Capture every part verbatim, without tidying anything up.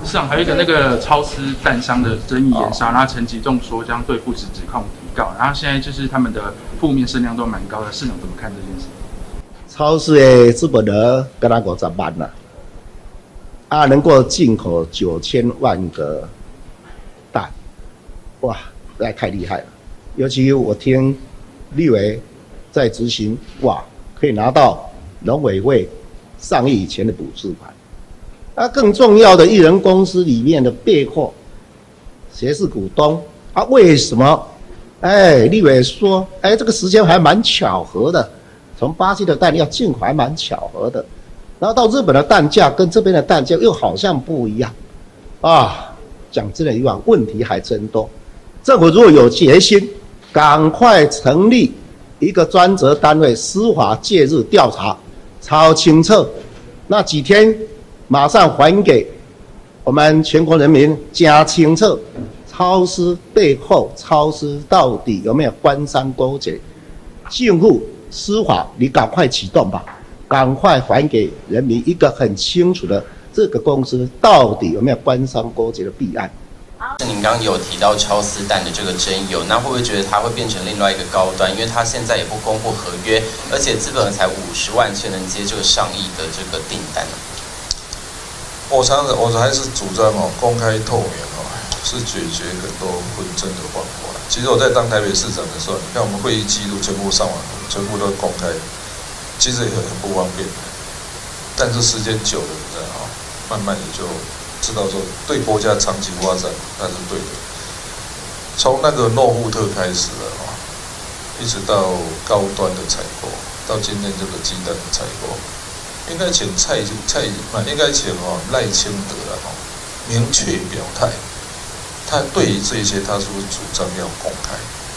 市长还有一个那个超私蛋商的争议延烧，然后陈吉仲说将对父子指控提告，然后现在就是他们的负面声量都蛮高的，市长怎么看这件事？ 超市的资本额跟他五十万了，啊，能够进口九千万个蛋，哇，实在太厉害了。尤其我听立委在执行，哇，可以拿到农委会上亿以前的补助款。那、啊、更重要的，艺人公司里面的背后，谁是股东？啊，为什么？哎，立委说，哎，这个时间还蛮巧合的，从巴西的蛋要进口还蛮巧合的，然后到日本的蛋价跟这边的蛋价又好像不一样，啊，讲真的一句，问题还真多。政府如果有决心，赶快成立一个专责单位，司法介入调查，超清澈，那几天。马上还给我们全国人民加清澈，超市背后超市到底有没有官商勾结？政府司法，你赶快启动吧，赶快还给人民一个很清楚的这个公司到底有没有官商勾结的弊案。 您刚刚有提到超私蛋的这个争议，那会不会觉得它会变成另外一个高端？因为它现在也不公布合约，而且资本额才五十万，却能接这个上亿的这个订单呢？ 我常常我还是主张哦，公开透明哦，是解决很多纷争的方法。其实我在当台北市长的时候，你看我们会议记录全部上网，全部都公开，其实也很不方便。但是时间久了，你知道哈，慢慢也就知道说，对国家长期发展那是对的。从那个诺富特开始了哈，一直到高端的采购，到今天这个鸡蛋的采购。应该请蔡蔡嘛，应该请哦赖清德了哈，明确表态，他对于这些他是不是主张要公开？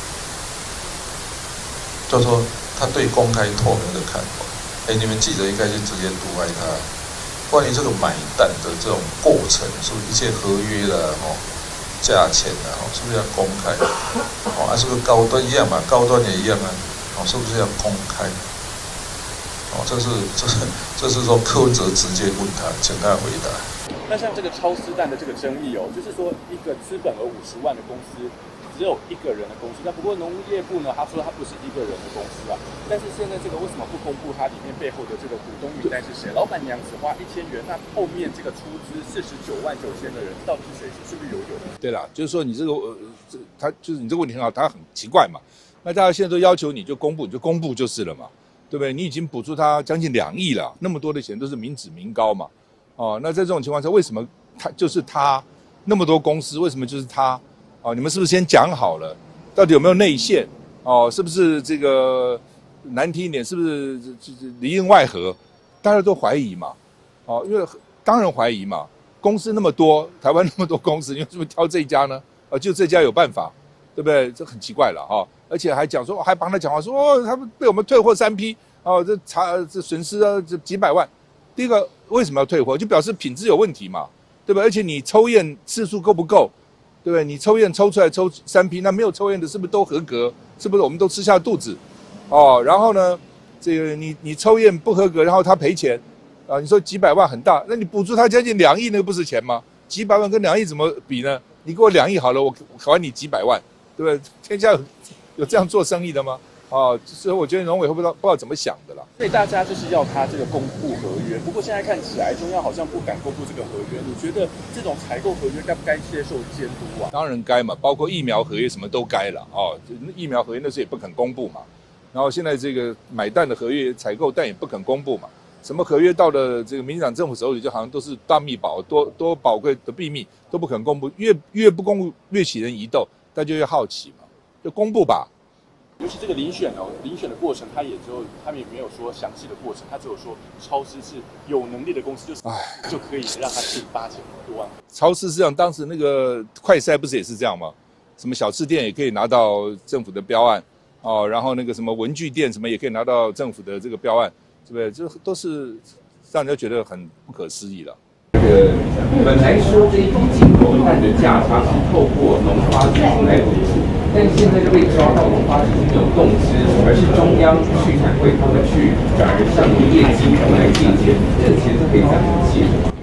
就说他对公开透明的看法。哎，你们记者应该去直接读卖他，关于这个买蛋的这种过程，是不是一切合约啦，哦，价钱啦，哦，是不是要公开？哦，啊，是不是高端一样嘛？高端也一样啊，哦，是不是要公开？哦，这是这是这是说柯文哲直接问他，请他回答。 那像这个超私蛋的这个争议哦，就是说一个资本额五十万的公司，只有一个人的公司。那不过农业部呢，他说他不是一个人的公司啊。但是现在这个为什么不公布它里面背后的这个股东名单是谁？老板娘只花一千元，那后面这个出资四十九万九千的人到底是谁？是不是有有？ 对啦，就是说你这个呃，这他就是你这个问题很好，他很奇怪嘛。那大家现在都要求你就公布，你就公布就是了嘛。对不对？你已经补助他将近两亿了，那么多的钱都是民脂民膏嘛，哦，那在这种情况下，为什么他就是他那么多公司，为什么就是他？哦，你们是不是先讲好了？到底有没有内线？哦，是不是这个难听一点？是不是里应外合？大家都怀疑嘛，哦，因为当然怀疑嘛，公司那么多，台湾那么多公司，你为什么挑这一家呢？啊，就这家有办法，对不对？这很奇怪了哈、哦。而且还讲说，还帮他讲话说，哦，他们被我们退货三批，哦，这查这损失啊，这几百万。第一个为什么要退货？就表示品质有问题嘛，对吧？而且你抽验次数够不够，对不对？你抽验抽出来抽三批，那没有抽验的是不是都合格？是不是我们都吃下肚子？哦，然后呢，这个你你抽验不合格，然后他赔钱，啊，你说几百万很大，那你补助他将近两亿，那个不是钱吗？几百万跟两亿怎么比呢？你给我两亿好了，我还你几百万，对不对？天下有有这样做生意的吗？哦，所以我觉得农委会不知道不知道怎么想的啦。 所以大家就是要他这个公布合约，不过现在看起来中央好像不敢公布这个合约。你觉得这种采购合约该不该接受监督啊？ 当然该嘛，包括疫苗合约什么都该了哦。疫苗合约那时候也不肯公布嘛，然后现在这个买蛋的合约、采购蛋也不肯公布嘛。什么合约到了这个民进党政府手里，就好像都是大秘宝，多多宝贵的秘密都不肯公布，越越不公布越起人疑窦，大家就越好奇嘛，就公布吧。 尤其这个遴选哦，遴选的过程，他也只有他们也没有说详细的过程，他只有说超市是有能力的公司，就是就可以让他进八千多万。 超市市场当时那个快筛不是也是这样吗？什么小吃店也可以拿到政府的标案哦，然后那个什么文具店什么也可以拿到政府的这个标案，对不对？这都是让人家觉得很不可思议了。 这个本来说这一批进口蛋的价差是透过农发局来补助，但现在被抓到农发局没有动资，而是中央畜产会他们去反而向业绩来进钱，这个钱是可以怎么借的吗？ 哦，这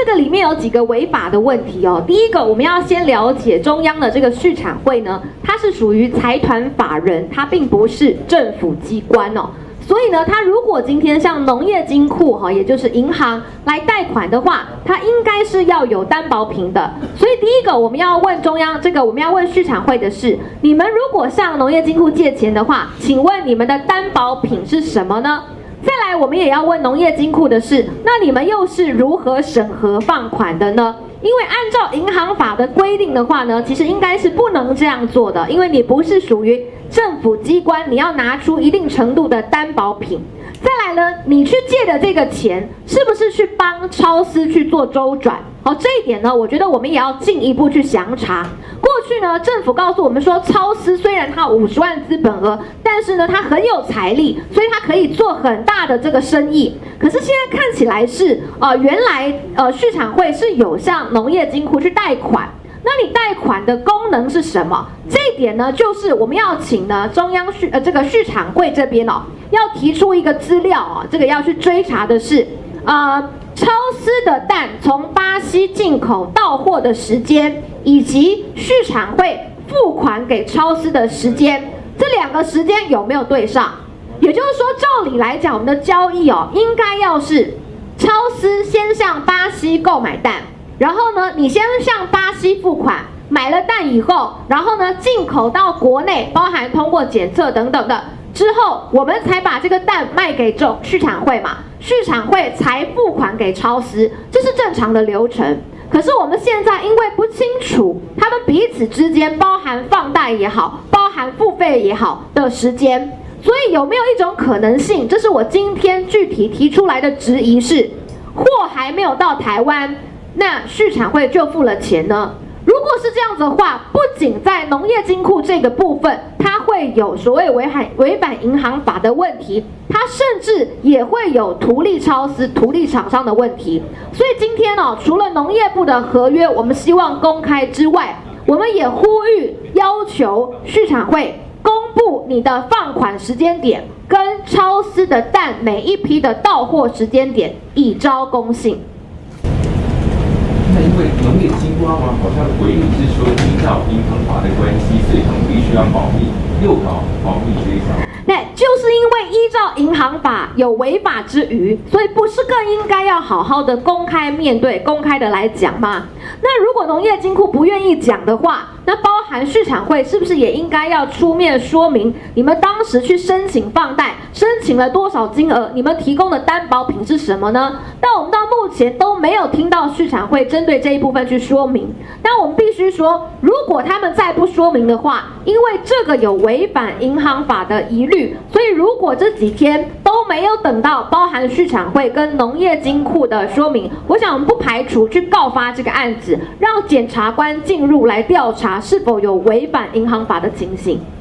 这个里面有几个违法的问题哦。第一个，我们要先了解中央的这个畜产会呢，它是属于财团法人，它并不是政府机关哦。所以呢，它如果今天像农业金库哈，也就是银行来贷款的话，它应该是要有担保品的。所以第一个我们要问中央，这个我们要问畜产会的是，你们如果向农业金库借钱的话，请问你们的担保品是什么呢？再来，我们也要问农业金库的是，那你们又是如何审核放款的呢？因为按照银行法的规定的话呢，其实应该是不能这样做的，因为你不是属于政府机关，你要拿出一定程度的担保品。再来呢，你去借的这个钱是不是去帮超思去做周转？好，这一点呢，我觉得我们也要进一步去详查。过去呢，政府告诉我们说，超思虽然它五十万资本额，但是呢，它很有财力，所以它可以做很大的这个生意。可是现在看起来是，呃，原来呃畜产会是有向农业金库去贷款。那你贷款的功能是什么？这一点呢，就是我们要请呢中央畜呃这个畜产会这边哦，要提出一个资料啊、哦，这个要去追查的是，呃，超思的蛋从巴西进口到货的时间，以及畜产会付款给超思的时间，这两个时间有没有对上？也就是说，照理来讲，我们的交易哦，应该要是超思先向巴西购买蛋。然后呢，你先向巴西付款，买了蛋以后，然后呢进口到国内，包含通过检测等等的之后，我们才把这个蛋卖给畜畜产会嘛，畜产会才付款给超思，这是正常的流程。可是我们现在因为不清楚他们彼此之间包含放贷也好，包含付费也好的时间，所以有没有一种可能性，这是我今天具体提出来的质疑是，货还没有到台湾，那畜产会就付了钱呢？如果是这样子的话，不仅在农业金库这个部分，它会有所谓违反违反银行法的问题，它甚至也会有图利超思、图利厂商的问题。所以今天哦，除了农业部的合约我们希望公开之外，我们也呼吁要求畜产会公布你的放款时间点跟超思的蛋每一批的到货时间点，以昭公信。 那因为农业金瓜嘛，好像回应是说依照银行法的关系，所以他们必须要保密，诱导保密这一条。 对，就是因为依照银行法有违法之余，所以不是更应该要好好的公开面对、公开的来讲吗？那如果农业金库不愿意讲的话，那包含畜产会是不是也应该要出面说明，你们当时去申请放贷，申请了多少金额，你们提供的担保品是什么呢？但我们到目前都没有听到畜产会针对这一部分去说明。但我们必须说，如果他们再不说明的话，因为这个有违反银行法的疑虑，所以如果这几天都没有等到包含畜产会跟农业金库的说明，我想我们不排除去告发这个案子，让检察官进入来调查是否有违反银行法的情形。